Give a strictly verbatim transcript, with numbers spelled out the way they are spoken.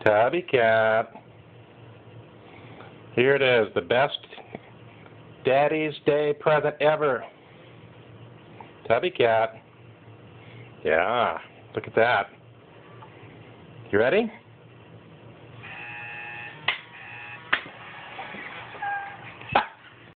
Tubby Cat. Here it is, the best Daddy's Day present ever. Tubby Cat. Yeah, look at that. You ready?